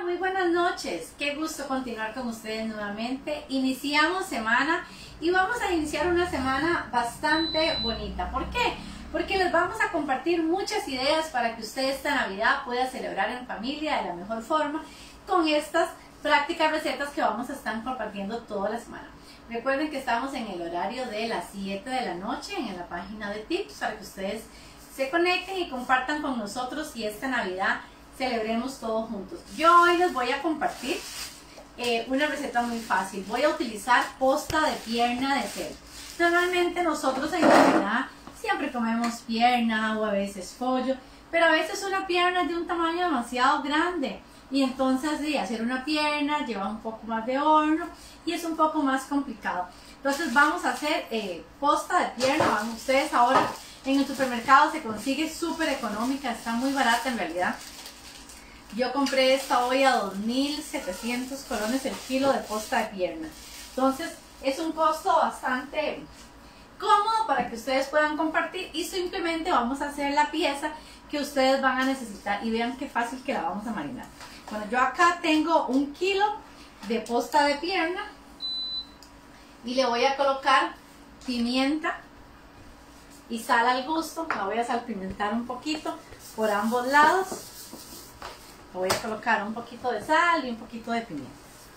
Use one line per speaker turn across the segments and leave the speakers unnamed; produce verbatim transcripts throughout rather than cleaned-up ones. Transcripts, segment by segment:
muy buenas noches. Qué gusto continuar con ustedes nuevamente. Iniciamos semana y vamos a iniciar una semana bastante bonita. ¿Por qué? Porque les vamos a compartir muchas ideas para que usted esta Navidad pueda celebrar en familia de la mejor forma con estas prácticas recetas que vamos a estar compartiendo toda la semana. Recuerden que estamos en el horario de las siete de la noche en la página de tips para que ustedes se conecten y compartan con nosotros y esta Navidad celebremos todos juntos. Yo hoy les voy a compartir eh, una receta muy fácil. Voy a utilizar posta de pierna de cerdo. Normalmente nosotros en Navidad siempre comemos pierna o a veces pollo, pero a veces una pierna es de un tamaño demasiado grande y entonces sí, hacer una pierna lleva un poco más de horno y es un poco más complicado. Entonces vamos a hacer eh, posta de pierna. Van ustedes ahora en el supermercado, se consigue súper económica, está muy barata en realidad. Yo compré esta hoy a dos mil setecientos colones el kilo de posta de pierna. Entonces es un costo bastante cómodo para que ustedes puedan compartir y simplemente vamos a hacer la pieza que ustedes van a necesitar y vean qué fácil que la vamos a marinar. Bueno, yo acá tengo un kilo de posta de pierna y le voy a colocar pimienta y sal al gusto. La voy a salpimentar un poquito por ambos lados. Le voy a colocar un poquito de sal y un poquito de pimienta.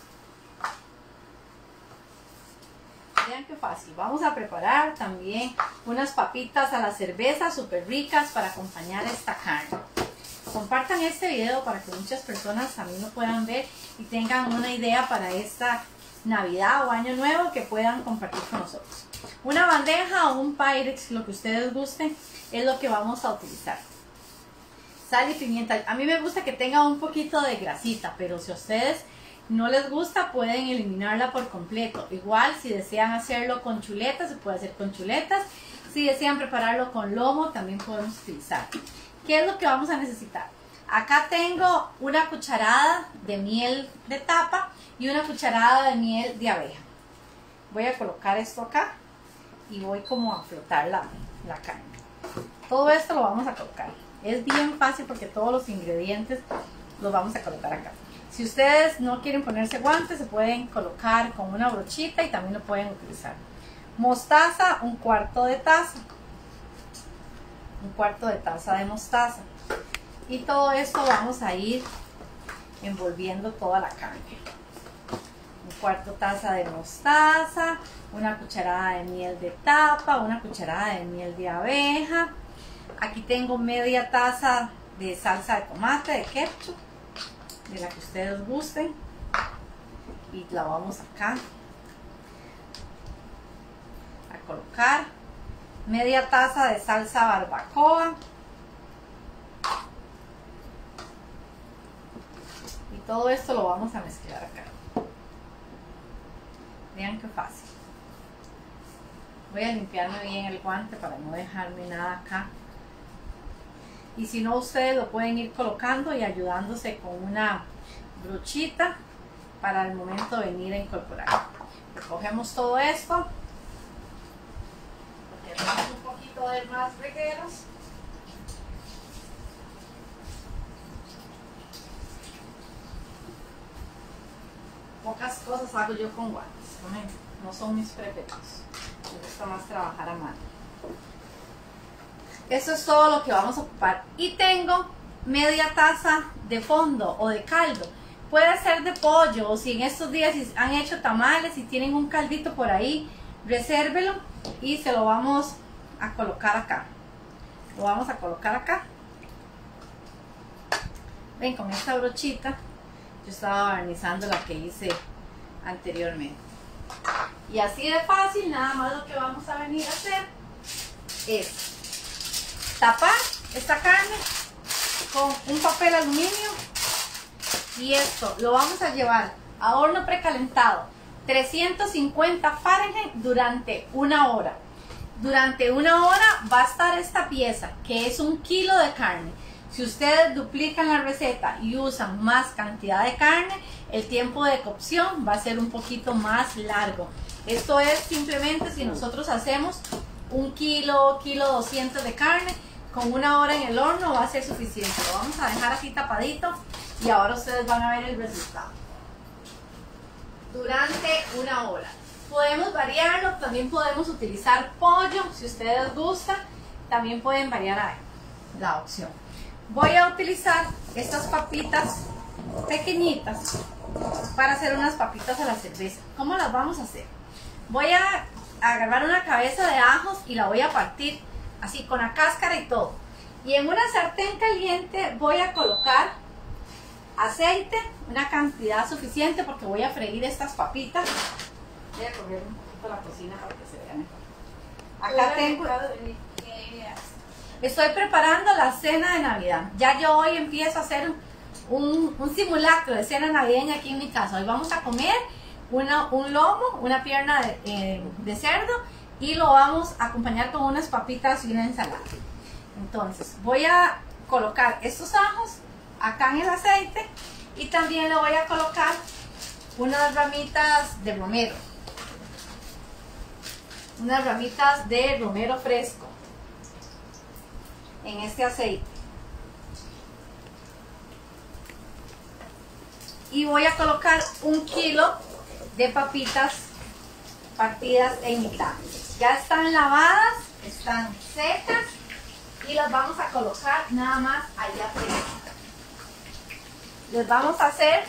Vean qué fácil. Vamos a preparar también unas papitas a la cerveza súper ricas para acompañar esta carne. Compartan este video para que muchas personas también lo puedan ver y tengan una idea para esta Navidad o Año Nuevo que puedan compartir con nosotros. Una bandeja o un Pyrex, lo que ustedes gusten, es lo que vamos a utilizar. Sal y pimienta. A mí me gusta que tenga un poquito de grasita, pero si a ustedes no les gusta pueden eliminarla por completo. Igual si desean hacerlo con chuletas, se puede hacer con chuletas. Si desean prepararlo con lomo, también podemos utilizar. ¿Qué es lo que vamos a necesitar? Acá tengo una cucharada de miel de tapa y una cucharada de miel de abeja. Voy a colocar esto acá y voy como a frotar la, la carne. Todo esto lo vamos a colocar. Es bien fácil porque todos los ingredientes los vamos a colocar acá. Si ustedes no quieren ponerse guantes, se pueden colocar con una brochita y también lo pueden utilizar. Mostaza, un cuarto de taza. Un cuarto de taza de mostaza. Y todo esto vamos a ir envolviendo toda la carne. Un cuarto taza de mostaza, una cucharada de miel de tapa, una cucharada de miel de abeja. Aquí tengo media taza de salsa de tomate, de ketchup, de la que ustedes gusten. Y la vamos acá a colocar. Media taza de salsa barbacoa. Y todo esto lo vamos a mezclar acá. Vean qué fácil. Voy a limpiarme bien el guante para no dejarme nada acá. Y si no, ustedes lo pueden ir colocando y ayudándose con una brochita para el momento de venir a incorporar. Recogemos todo esto. Tenemos un poquito de más regueros. Pocas cosas hago yo con guantes. No son mis preferidos. Me gusta más trabajar a mano. Eso es todo lo que vamos a ocupar. Y tengo media taza de fondo o de caldo. Puede ser de pollo o si en estos días han hecho tamales y tienen un caldito por ahí, resérvelo y se lo vamos a colocar acá. Lo vamos a colocar acá. Ven, con esta brochita yo estaba barnizando la que hice anteriormente. Y así de fácil, nada más lo que vamos a venir a hacer es tapar esta carne con un papel aluminio y esto lo vamos a llevar a horno precalentado trescientos cincuenta Fahrenheit durante una hora. Durante una hora va a estar esta pieza que es un kilo de carne. Si ustedes duplican la receta y usan más cantidad de carne, el tiempo de cocción va a ser un poquito más largo. Esto es simplemente si nosotros hacemos un kilo, kilo doscientos de carne, con una hora en el horno va a ser suficiente. Lo vamos a dejar aquí tapadito y ahora ustedes van a ver el resultado. Durante una hora. Podemos variarlo, también podemos utilizar pollo, si ustedes gustan, también pueden variar ahí la opción. Voy a utilizar estas papitas pequeñitas para hacer unas papitas a la cerveza. ¿Cómo las vamos a hacer? Voy a agarrar una cabeza de ajos y la voy a partir así con la cáscara y todo. Y en una sartén caliente voy a colocar aceite, una cantidad suficiente porque voy a freír estas papitas. Voy a correr un poquito la cocina para que se vea mejor. Acá tengo... Estoy preparando la cena de Navidad. Ya yo hoy empiezo a hacer un, un simulacro de cena navideña aquí en mi casa. Hoy vamos a comer una, un lomo, una pierna de, eh, de cerdo y lo vamos a acompañar con unas papitas y una ensalada. Entonces voy a colocar estos ajos acá en el aceite y también le voy a colocar unas ramitas de romero. Unas ramitas de romero fresco en este aceite. Y voy a colocar un kilo de papitas partidas en mitad. Ya están lavadas, están secas y las vamos a colocar nada más allá afuera. Les vamos a hacer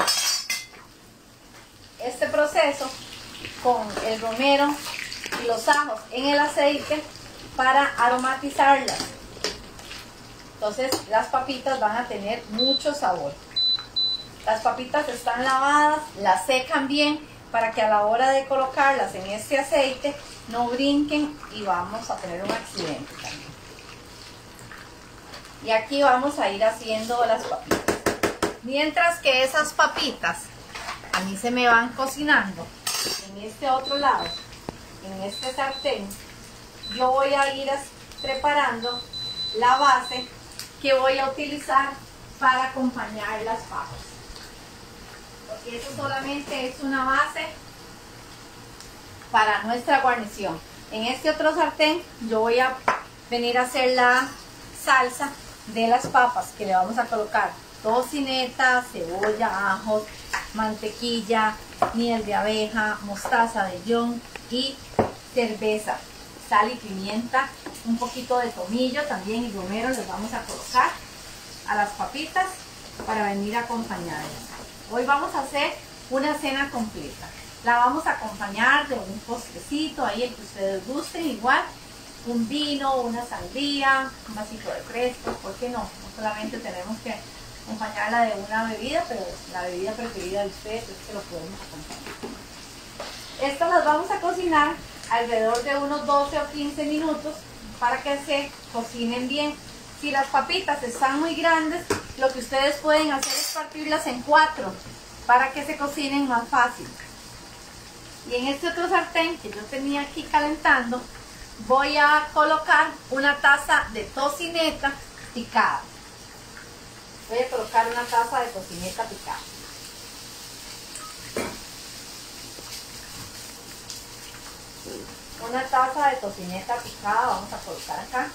este proceso con el romero y los ajos en el aceite para aromatizarlas. Entonces las papitas van a tener mucho sabor. Las papitas están lavadas, las secan bien para que a la hora de colocarlas en este aceite no brinquen y vamos a tener un accidente también. Y aquí vamos a ir haciendo las papitas. Mientras que esas papitas a mí se me van cocinando en este otro lado, en este sartén, yo voy a ir preparando la base que voy a utilizar para acompañar las papas. Porque eso solamente es una base para nuestra guarnición. En este otro sartén yo voy a venir a hacer la salsa de las papas que le vamos a colocar tocineta, cebolla, ajos, mantequilla, miel de abeja, mostaza de Dijon y cerveza, sal y pimienta, un poquito de tomillo también y romero les vamos a colocar a las papitas para venir a acompañarlas. Hoy vamos a hacer una cena completa. La vamos a acompañar de un postrecito, ahí el que ustedes gusten, igual un vino, una sandía, un vasito de fresco, ¿por qué no? No solamente tenemos que acompañarla de una bebida, pero la bebida preferida de ustedes es que lo podemos acompañar. Estas las vamos a cocinar alrededor de unos doce o quince minutos para que se cocinen bien. Si las papitas están muy grandes, lo que ustedes pueden hacer es partirlas en cuatro para que se cocinen más fácil. Y en este otro sartén que yo tenía aquí calentando, voy a colocar una taza de tocineta picada. Voy a colocar una taza de tocineta picada. Una taza de tocineta picada vamos a colocar acá.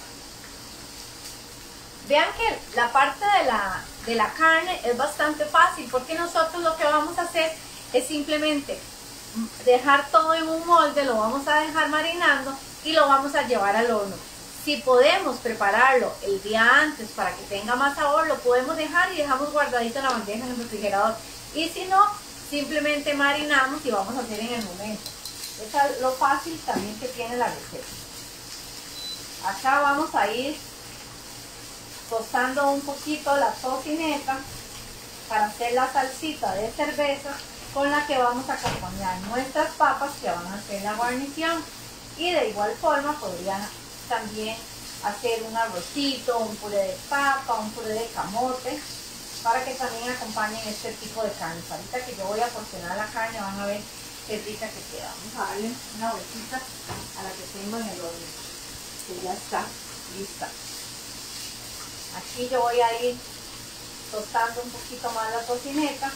Vean que la parte de la, de la carne es bastante fácil porque nosotros lo que vamos a hacer es simplemente dejar todo en un molde, lo vamos a dejar marinando y lo vamos a llevar al horno. Si podemos prepararlo el día antes para que tenga más sabor, lo podemos dejar y dejamos guardadito en la bandeja en el refrigerador. Y si no, simplemente marinamos y vamos a hacer en el momento. Eso es lo fácil también que tiene la receta. Acá vamos a ir tostando un poquito la tocineta para hacer la salsita de cerveza con la que vamos a acompañar nuestras papas que van a hacer la guarnición. Y de igual forma podrían también hacer un arrocito, un puré de papa, un puré de camote para que también acompañen este tipo de carne. Ahorita que yo voy a porcionar la carne van a ver qué rica que queda. Vamos a darle una vueltita a la que tengo en el horno, que ya está lista. Aquí yo voy a ir tostando un poquito más la tocineta.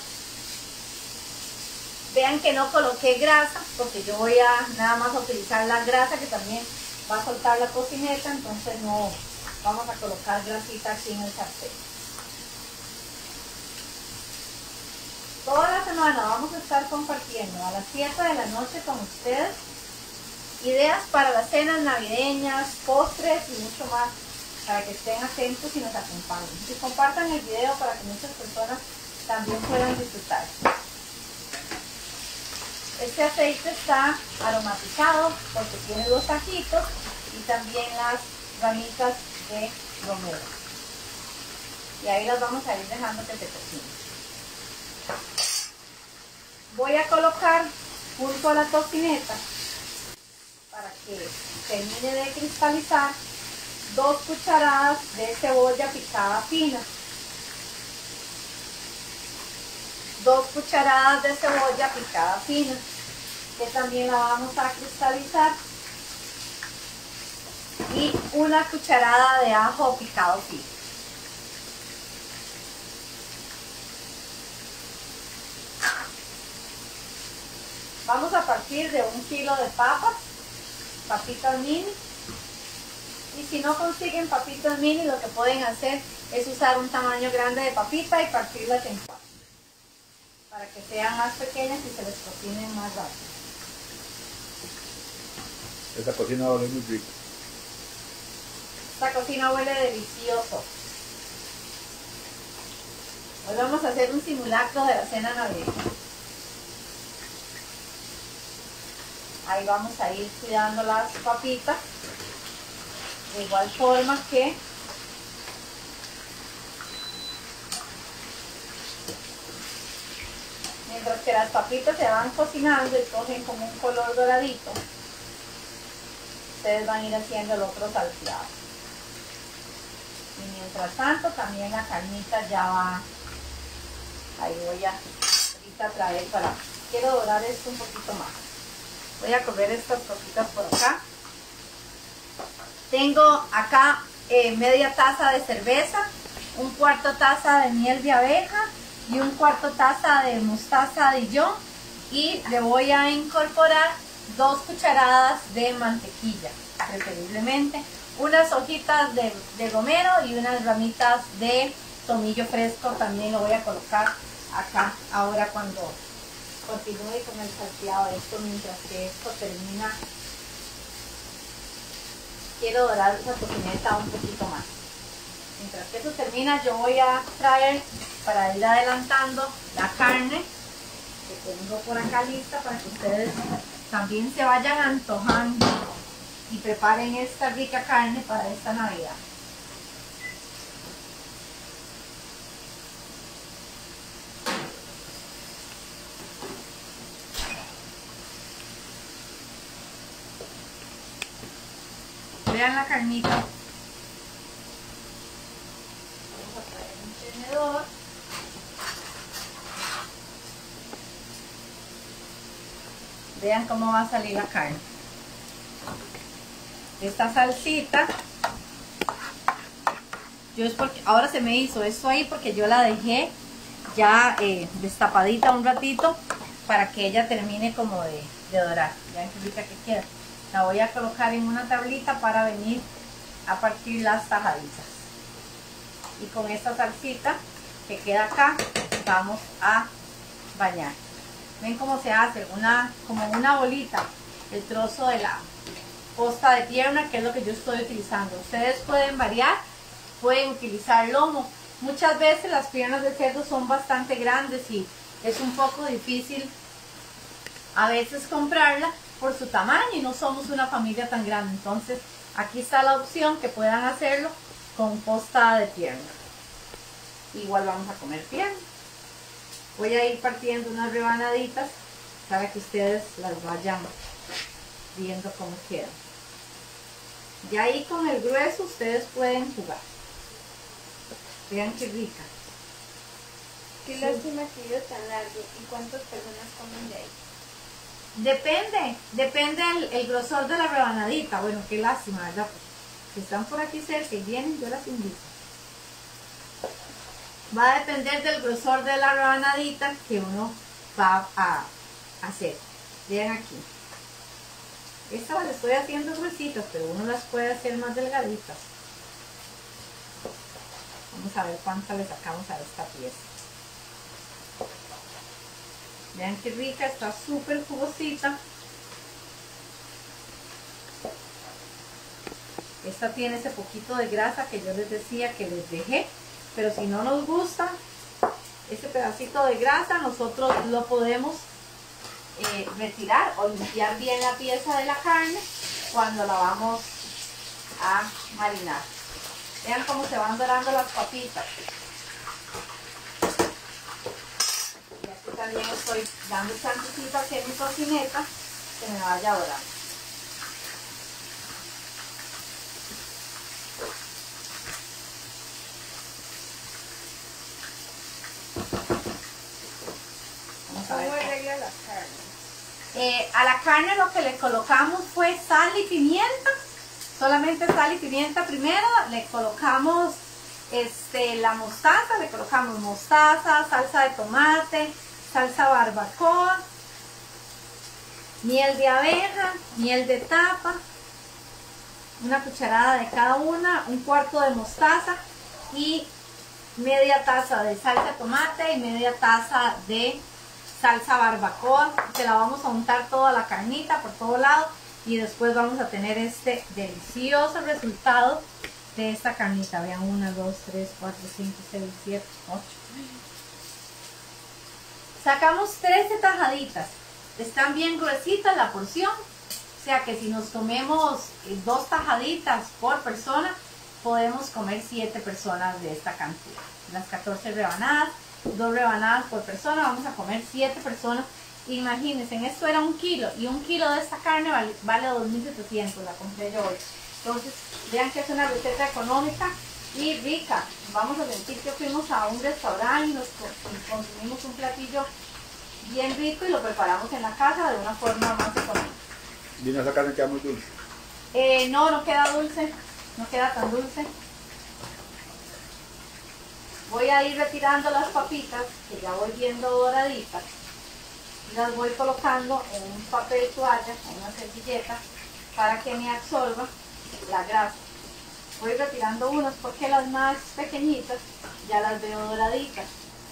Vean que no coloqué grasa porque yo voy a nada más a utilizar la grasa que también va a soltar la tocineta, entonces no, vamos a colocar grasita aquí en el sartén. Toda la semana vamos a estar compartiendo a las siete de la noche con ustedes ideas para las cenas navideñas, postres y mucho más, para que estén atentos y nos acompañen. Y compartan el video para que muchas personas también puedan disfrutar. Este aceite está aromatizado porque tiene los ajitos y también las ramitas de romero. Y ahí las vamos a ir dejando que se cocinen. Voy a colocar junto a la tocineta, para que termine de cristalizar, dos cucharadas de cebolla picada fina. Dos cucharadas de cebolla picada fina, que también la vamos a cristalizar. Y una cucharada de ajo picado fino. Vamos a partir de un kilo de papas, papitas mini. Y si no consiguen papitas mini, lo que pueden hacer es usar un tamaño grande de papita y partirlas en cuatro, para que sean más pequeñas y se les cocinen más rápido.
Esta cocina huele muy rico.
Esta cocina huele delicioso. Hoy vamos a hacer un simulacro de la cena navideña. Ahí vamos a ir cuidando las papitas, de igual forma que mientras que las papitas se van cocinando y cogen como un color doradito, ustedes van a ir haciendo el otro salteado. Y mientras tanto también la carnita ya va, ahí voy a ahorita traer para, quiero dorar esto un poquito más. Voy a coger estas papitas por acá. Tengo acá eh, media taza de cerveza, un cuarto taza de miel de abeja y un cuarto taza de mostaza Dijon, y le voy a incorporar dos cucharadas de mantequilla, preferiblemente, unas hojitas de, de romero y unas ramitas de tomillo fresco. También lo voy a colocar acá ahora cuando continúe con el salteado de esto, mientras que esto termina. Quiero dorar esa tocineta un poquito más. Mientras que eso termina, yo voy a traer, para ir adelantando, la carne que tengo por acá lista, para que ustedes también se vayan antojando y preparen esta rica carne para esta Navidad. Vean la carnita. Vamos a traer un tenedor. Vean cómo va a salir la carne. Esta salsita, yo es porque ahora se me hizo esto ahí porque yo la dejé ya eh, destapadita un ratito para que ella termine como de, de dorar. Vean qué rica que queda. La voy a colocar en una tablita para venir a partir las tajaditas. Y con esta salsita que queda acá, vamos a bañar. Ven cómo se hace, una, como una bolita, el trozo de la posta de pierna, que es lo que yo estoy utilizando. Ustedes pueden variar, pueden utilizar lomo. Muchas veces las piernas de cerdo son bastante grandes y es un poco difícil a veces comprarla por su tamaño, y no somos una familia tan grande. Entonces aquí está la opción que puedan hacerlo con posta de pierna. Igual vamos a comer pierna. Voy a ir partiendo unas rebanaditas para que ustedes las vayan viendo cómo quedan. Y ahí con el grueso ustedes pueden jugar. Vean qué rica.
Qué lástima que yo tan largo. ¿Y cuántas personas comen de ahí?
Depende, depende el, el grosor de la rebanadita. Bueno, qué lástima, ¿verdad? Si están por aquí cerca y vienen, yo las invito. Va a depender del grosor de la rebanadita que uno va a hacer. Vean aquí. Esta las estoy haciendo gruesitas, pero uno las puede hacer más delgaditas. Vamos a ver cuánta le sacamos a esta pieza. Vean qué rica, está súper jugosita. Esta tiene ese poquito de grasa que yo les decía que les dejé, pero si no nos gusta ese pedacito de grasa, nosotros lo podemos eh, retirar o limpiar bien la pieza de la carne cuando la vamos a marinar. Vean cómo se van dorando las papitas. Y aquí también estoy dando chancecito aquí en mi cocineta que me vaya dorando.
¿Cómo arregla la carne?
Eh, a la carne lo que le colocamos fue sal y pimienta, solamente sal y pimienta primero, le colocamos este, la mostaza, le colocamos mostaza, salsa de tomate, salsa barbacoa, miel de abeja, miel de tapa, una cucharada de cada una, un cuarto de mostaza y media taza de salsa de tomate y media taza de salsa barbacoa. Se la vamos a untar toda la carnita por todo lado y después vamos a tener este delicioso resultado de esta carnita. Vean, una, dos, tres, cuatro, cinco, seis, siete, ocho. Sacamos trece tajaditas. Están bien gruesitas la porción. O sea que si nos comemos dos tajaditas por persona, podemos comer siete personas de esta cantidad. Las catorce rebanadas, dos rebanadas por persona, vamos a comer siete personas. Imagínense, esto era un kilo y un kilo de esta carne vale, vale dos mil setecientos, la compré yo hoy. Entonces, vean que es una receta económica y rica. Vamos a sentir que fuimos a un restaurante y nos y consumimos un platillo bien rico y lo preparamos en la casa de una forma más económica.
¿Y no esa carne queda muy dulce?
Eh, no, no queda dulce, no queda tan dulce. Voy a ir retirando las papitas, que ya voy viendo doraditas. Y las voy colocando en un papel toalla, en una servilleta, para que me absorba la grasa. Voy retirando unas porque las más pequeñitas ya las veo doraditas.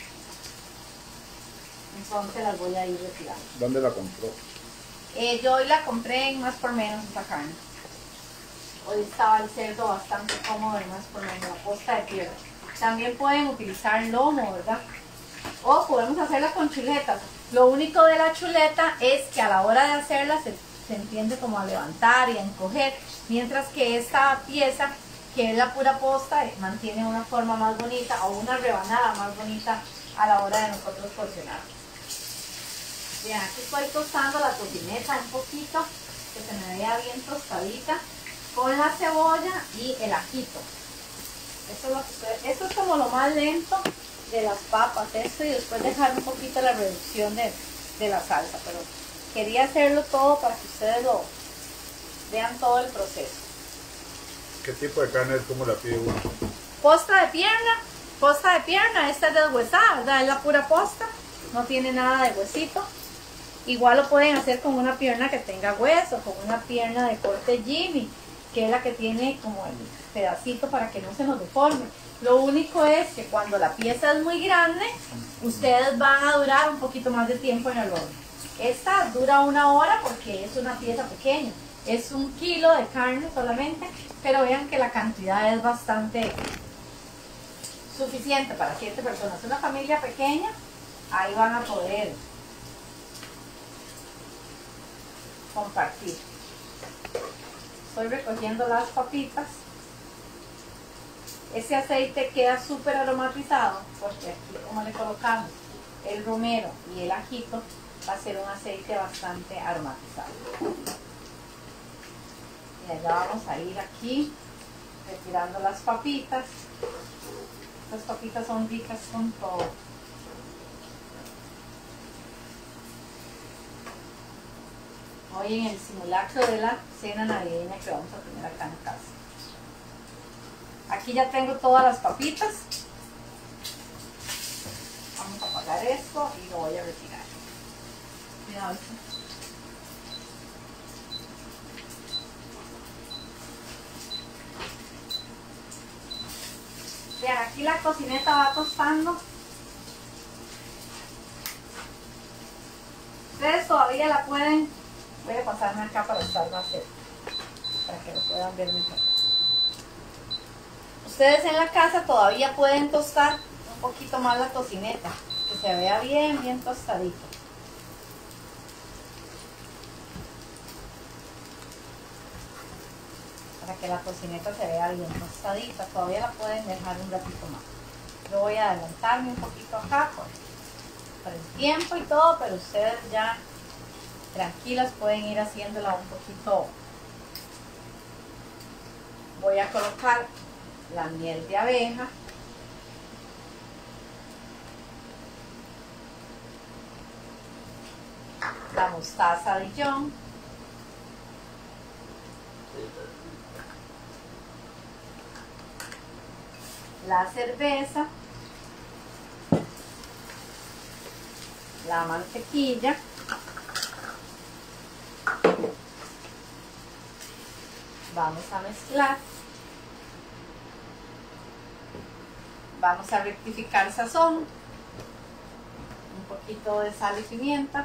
Entonces las voy a ir retirando.
¿Dónde la compró?
Eh, yo hoy la compré en Más por Menos esta carne. Hoy estaba el cerdo bastante cómodo en Más por Menos, la posta de pierna. También pueden utilizar lomo, ¿verdad? O podemos hacerla con chuletas. Lo único de la chuleta es que a la hora de hacerla se, se entiende como a levantar y a encoger, mientras que esta pieza, que es la pura posta, mantiene una forma más bonita o una rebanada más bonita a la hora de nosotros porcionar. Bien, aquí estoy tostando la tocineta un poquito, que se me vea bien tostadita, con la cebolla y el ajito. Esto es, lo que estoy, esto es como lo más lento de las papas, esto, y después dejar un poquito la reducción de, de la salsa, pero quería hacerlo todo para que ustedes lo vean todo el proceso.
¿Qué tipo de carne es como la pide uno?
Posta de pierna, posta de pierna, esta es deshuesada, ¿verdad? Es la pura posta, no tiene nada de huesito. Igual lo pueden hacer con una pierna que tenga hueso, con una pierna de corte Jimmy, que es la que tiene como el pedacito para que no se nos deforme. Lo único es que cuando la pieza es muy grande, ustedes van a durar un poquito más de tiempo en el horno. Esta dura una hora porque es una pieza pequeña. Es un kilo de carne solamente, pero vean que la cantidad es bastante suficiente para siete personas. Una familia pequeña, ahí van a poder compartir. Estoy recogiendo las papitas. Ese aceite queda súper aromatizado porque aquí, como le colocamos el romero y el ajito, va a ser un aceite bastante aromatizado. Y allá vamos a ir aquí retirando las papitas. Estas papitas son ricas con todo. Hoy en el simulacro de la cena navideña que vamos a tener acá en casa. Aquí ya tengo todas las papitas. Vamos a apagar esto y lo voy a retirar. Cuidado. Vean, aquí la cocineta va tostando. Ustedes todavía la pueden, voy a pasarme acá para estar más cerca, para que lo puedan ver mejor. Ustedes en la casa todavía pueden tostar un poquito más la tocineta, que se vea bien, bien tostadito. Para que la tocineta se vea bien tostadita, todavía la pueden dejar un ratito más. Yo voy a adelantarme un poquito acá por, por el tiempo y todo, pero ustedes ya tranquilas pueden ir haciéndola un poquito. Voy a colocar la miel de abeja. La mostaza Dijon. La cerveza. La mantequilla. Vamos a mezclar. Vamos a rectificar sazón. Un poquito de sal y pimienta.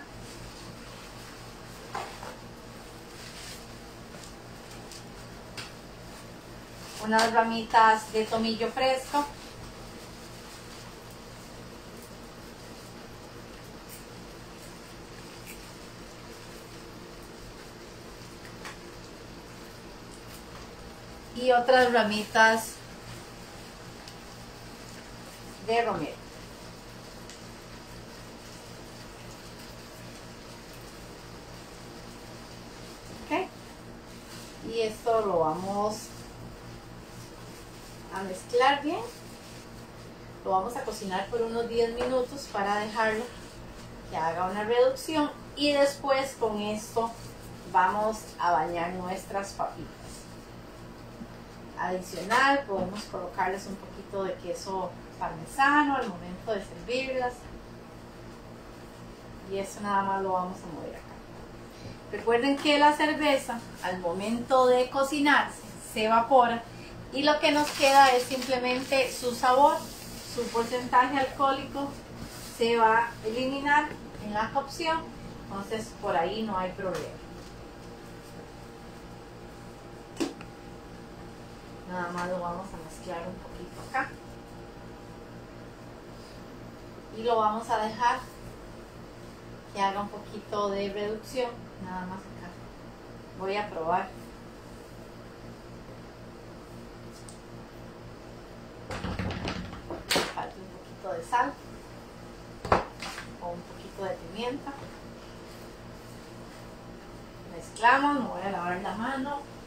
Unas ramitas de tomillo fresco. Y otras ramitas de romero. Ok. Y esto lo vamos a mezclar bien. Lo vamos a cocinar por unos diez minutos para dejarlo que haga una reducción. Y después con esto vamos a bañar nuestras papitas. Adicional podemos colocarles un poquito de queso parmesano al momento de servirlas, y eso nada más lo vamos a mover acá. Recuerden que la cerveza al momento de cocinarse se evapora y lo que nos queda es simplemente su sabor, su porcentaje alcohólico se va a eliminar en la cocción, entonces por ahí no hay problema. Nada más lo vamos a mezclar un poquito acá. Y lo vamos a dejar que haga un poquito de reducción. Nada más acá. Voy a probar. Falta un poquito de sal. O un poquito de pimienta. Mezclamos. Me voy a lavar la mano.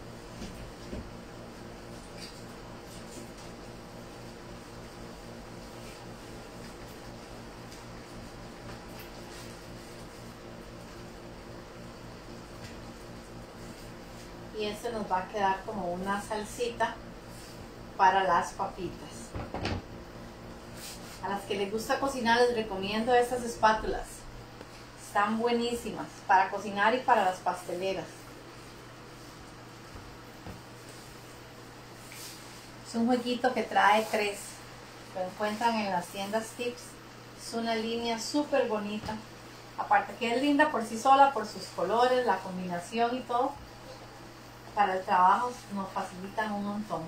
Y este nos va a quedar como una salsita para las papitas. A las que les gusta cocinar les recomiendo estas espátulas. Están buenísimas para cocinar y para las pasteleras. Es un jueguito que trae tres. Lo encuentran en las tiendas Tips. Es una línea súper bonita. Aparte que es linda por sí sola, por sus colores, la combinación y todo. Para el trabajo nos facilitan un montón.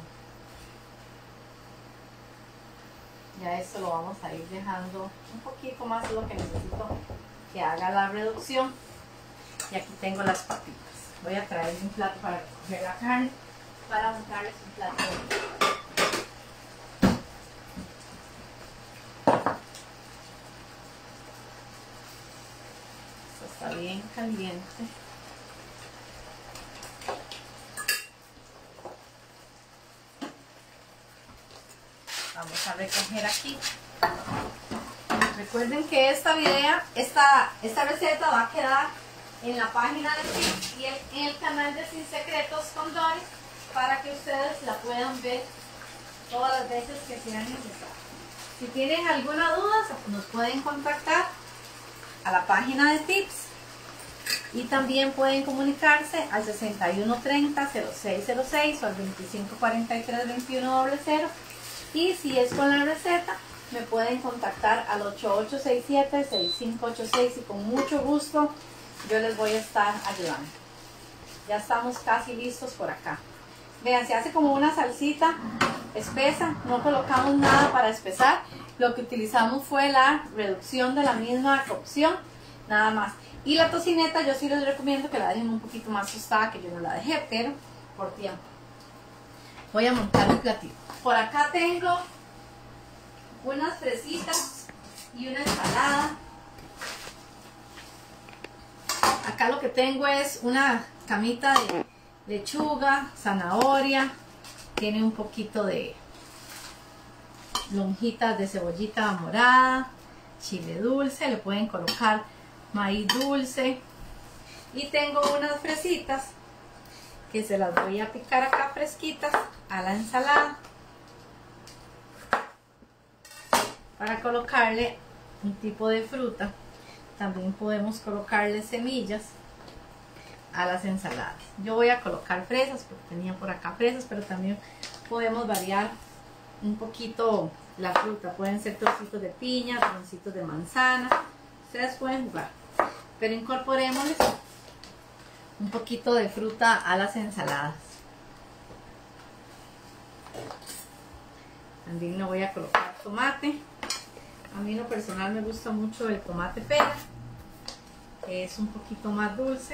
Ya esto lo vamos a ir dejando un poquito más de lo que necesito que haga la reducción. Y aquí tengo las papitas. Voy a traer un plato para recoger la carne, para montarles un plato. Esto está bien caliente. Vamos a recoger aquí. Recuerden que esta video, esta, esta receta va a quedar en la página de Tips y el, en el canal de Sin Secretos con Doris, para que ustedes la puedan ver todas las veces que sean necesarias. Si tienen alguna duda, nos pueden contactar a la página de Tips y también pueden comunicarse al sesenta y uno treinta, cero seis cero seis o al veinticinco cuarenta y tres, veintiuno cero cero Y si es con la receta, me pueden contactar al ocho ocho seis siete, seis cinco ocho seis y con mucho gusto yo les voy a estar ayudando. Ya estamos casi listos por acá. Vean, se hace como una salsita espesa, no colocamos nada para espesar. Lo que utilizamos fue la reducción de la misma cocción, nada más. Y la tocineta yo sí les recomiendo que la dejen un poquito más tostada, que yo no la dejé, pero por tiempo. Voy a montar mi platito. Por acá tengo unas fresitas y una ensalada. Acá lo que tengo es una camita de lechuga, zanahoria, tiene un poquito de lonjitas de cebollita morada, chile dulce, le pueden colocar maíz dulce, y tengo unas fresitas que se las voy a picar acá fresquitas a la ensalada para colocarle un tipo de fruta. También podemos colocarle semillas a las ensaladas. Yo voy a colocar fresas porque tenía por acá fresas, pero también podemos variar un poquito la fruta. Pueden ser trocitos de piña, trocitos de manzana, ustedes pueden jugar, pero incorporémosles un poquito de fruta a las ensaladas. También le voy a colocar tomate. A mí en lo personal me gusta mucho el tomate pera, que es un poquito más dulce.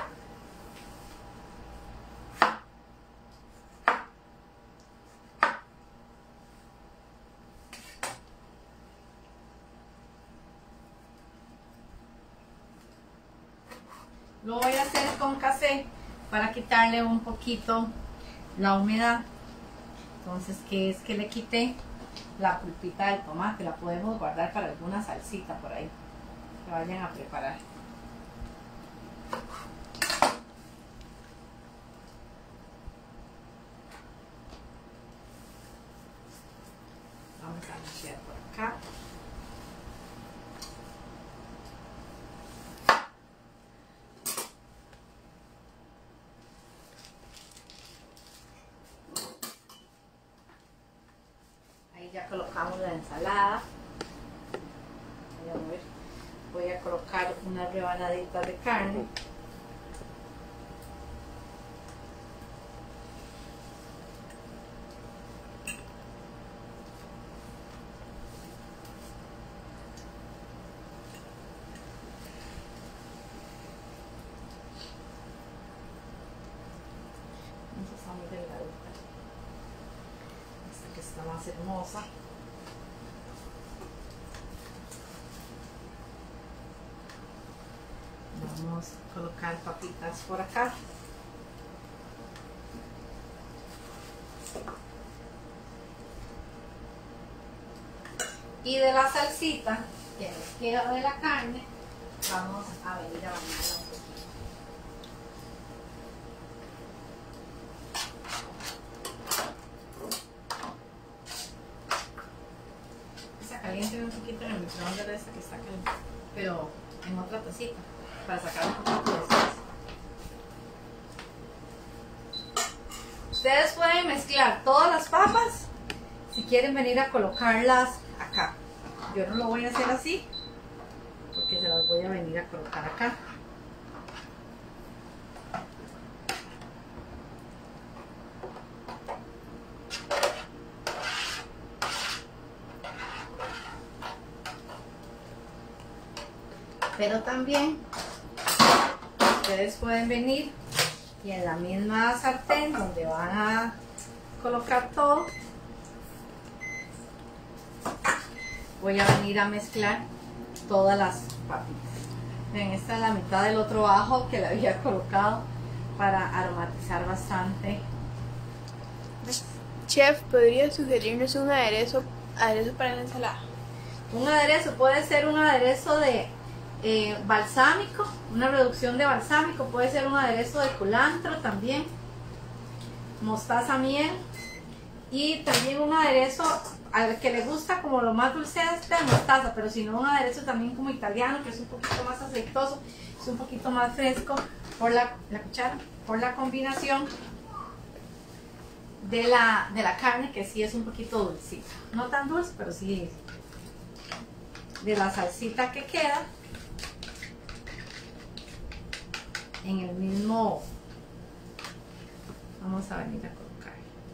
Lo voy a hacer con casé para quitarle un poquito la humedad. Entonces, que es que le quité la pulpita del tomate. La podemos guardar para alguna salsita por ahí que vayan a preparar. Vamos a limpiar por acá. Ya colocamos la ensalada. Voy a, ver. Voy a colocar unas rebanaditas de carne. Esta está muy delgadita. Esta que está más hermosa. Vamos a colocar papitas por acá. Y de la salsita que nos queda de la carne, vamos a venir a bañarla un poquito. Esa caliente un poquito en el microondas de esta que está caliente, pero en otra tacita, para sacar un poquito de salsa. Ustedes pueden mezclar todas las papas si quieren venir a colocarlas acá. Yo no lo voy a hacer así porque se las voy a venir a colocar acá. Pero también ustedes pueden venir y en la misma sartén donde van a colocar todo, voy a venir a mezclar todas las papitas. Ven, esta es la mitad del otro ajo que le había colocado para aromatizar bastante.
Chef, ¿podría sugerirnos un aderezo, aderezo para la ensalada?
Un aderezo puede ser un aderezo de eh, balsámico, una reducción de balsámico, puede ser un aderezo de culantro también, mostaza, miel, y también un aderezo al que le gusta como lo más dulce es de mostaza, pero si no un aderezo también como italiano, que es un poquito más aceitoso, es un poquito más fresco por la, la cuchara, por la combinación de la, de la carne, que sí es un poquito dulcita. No tan dulce, pero sí de la salsita que queda en el mismo. Vamos a venir a colocar.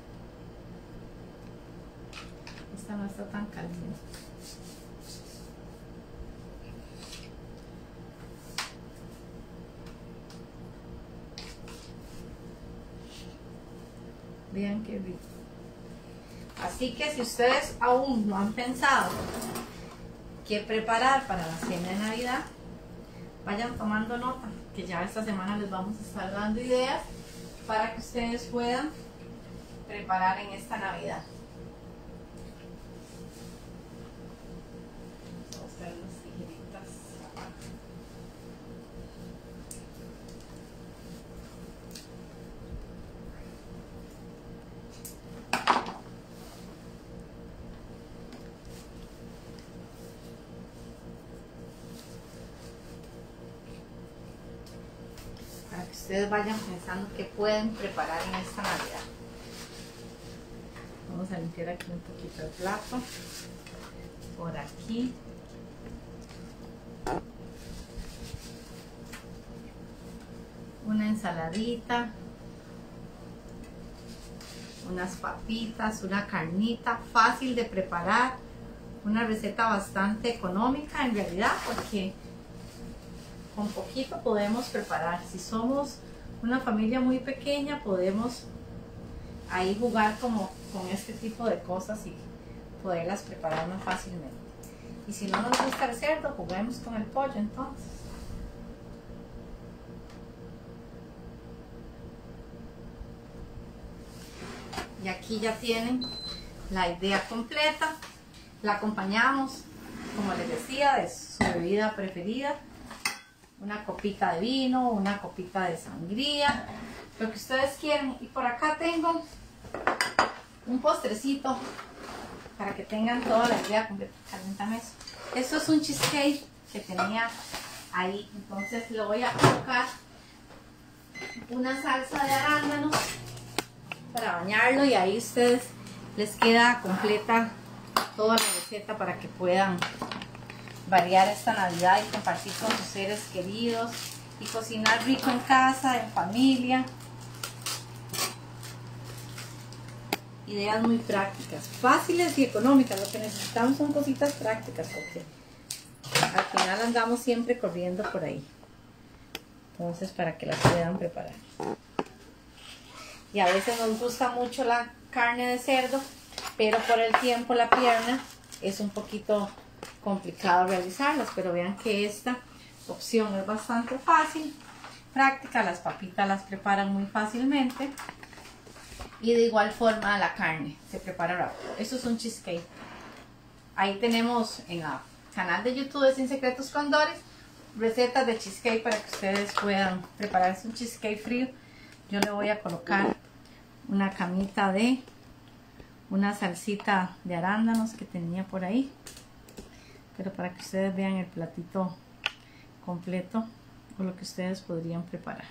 Esta no está tan caliente. Vean qué rico. Así que si ustedes aún no han pensado qué preparar para la cena de Navidad, vayan tomando nota, que ya esta semana les vamos a estar dando ideas para que ustedes puedan preparar en esta Navidad. Vamos a buscar unas tijeritas. Para que ustedes vayan pensando qué pueden preparar en esta Navidad. Vamos a limpiar aquí un poquito el plato. Por aquí. Una ensaladita. Unas papitas, una carnita fácil de preparar. Una receta bastante económica en realidad, porque con poquito podemos preparar. Si somos una familia muy pequeña, podemos ahí jugar como con este tipo de cosas y poderlas preparar más fácilmente. Y si no nos gusta el cerdo, juguemos con el pollo entonces. Y aquí ya tienen la idea completa. La acompañamos, como les decía, de su bebida preferida. Una copita de vino, una copita de sangría, lo que ustedes quieran. Y por acá tengo un postrecito para que tengan toda la idea completa. Calentame eso. Esto es un cheesecake que tenía ahí. Entonces le voy a colocar una salsa de arándanos para bañarlo, y ahí ustedes les queda completa toda la receta para que puedan variar esta Navidad y compartir con sus seres queridos y cocinar rico en casa, en familia. Ideas muy prácticas, fáciles y económicas. Lo que necesitamos son cositas prácticas, porque al final andamos siempre corriendo por ahí. Entonces, para que las puedan preparar. Y a veces nos gusta mucho la carne de cerdo, pero por el tiempo la pierna es un poquito complicado realizarlas, pero vean que esta opción es bastante fácil, práctica. Las papitas las preparan muy fácilmente, y de igual forma la carne se prepara rápido. Esto es un cheesecake. Ahí tenemos en el canal de YouTube de Sin Secretos con Doris recetas de cheesecake para que ustedes puedan prepararse un cheesecake frío. Yo le voy a colocar una camita de una salsita de arándanos que tenía por ahí, pero para que ustedes vean el platito completo o lo que ustedes podrían preparar.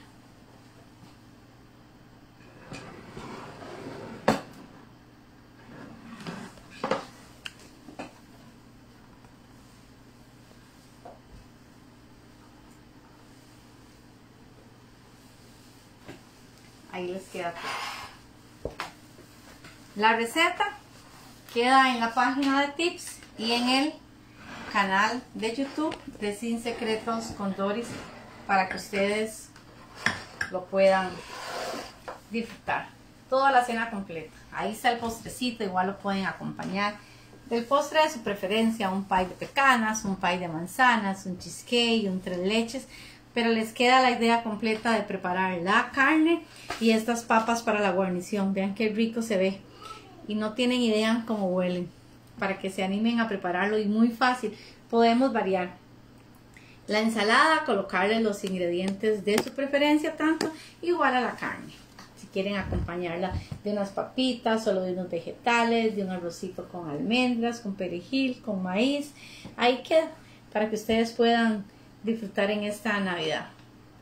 Ahí les queda todo. La receta queda en la página de tips y en el canal de YouTube de Sin Secretos con Doris, para que ustedes lo puedan disfrutar. Toda la cena completa. Ahí está el postrecito, igual lo pueden acompañar del postre de su preferencia, un pie de pecanas, un pie de manzanas, un cheesecake, un tres leches, pero les queda la idea completa de preparar la carne y estas papas para la guarnición. Vean qué rico se ve y no tienen idea cómo huelen, para que se animen a prepararlo. Y muy fácil, podemos variar la ensalada, colocarle los ingredientes de su preferencia, tanto igual a la carne. Si quieren acompañarla de unas papitas, solo de unos vegetales, de un arrocito con almendras, con perejil, con maíz, ahí queda, para que ustedes puedan disfrutar en esta Navidad.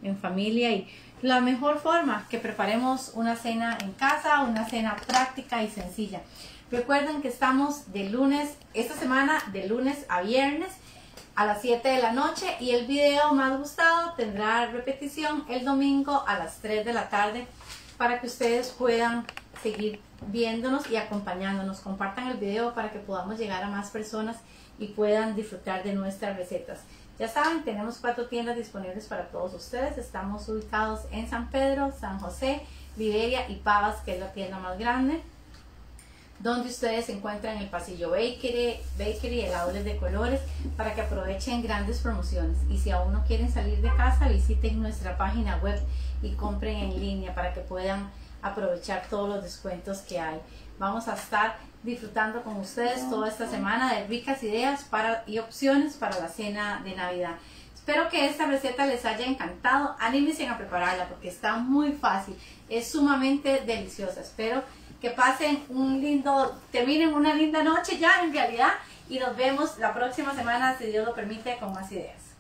en familia y la mejor forma que preparemos una cena en casa, una cena práctica y sencilla. Recuerden que estamos de lunes, esta semana de lunes a viernes a las siete de la noche y el video más gustado tendrá repetición el domingo a las tres de la tarde para que ustedes puedan seguir viéndonos y acompañándonos. Compartan el video para que podamos llegar a más personas y puedan disfrutar de nuestras recetas. Ya saben, tenemos cuatro tiendas disponibles para todos ustedes. Estamos ubicados en San Pedro, San José, Liberia y Pavas, que es la tienda más grande, donde ustedes se encuentran el pasillo Bakery, Bakery, el outlet de colores, para que aprovechen grandes promociones. Y si aún no quieren salir de casa, visiten nuestra página web y compren en línea para que puedan aprovechar todos los descuentos que hay. Vamos a estar disfrutando con ustedes toda esta semana de ricas ideas para, y opciones para la cena de Navidad. Espero que esta receta les haya encantado. Anímense a prepararla porque está muy fácil, es sumamente deliciosa. Espero que pasen un lindo, terminen una linda noche ya en realidad y nos vemos la próxima semana, si Dios lo permite, con más ideas.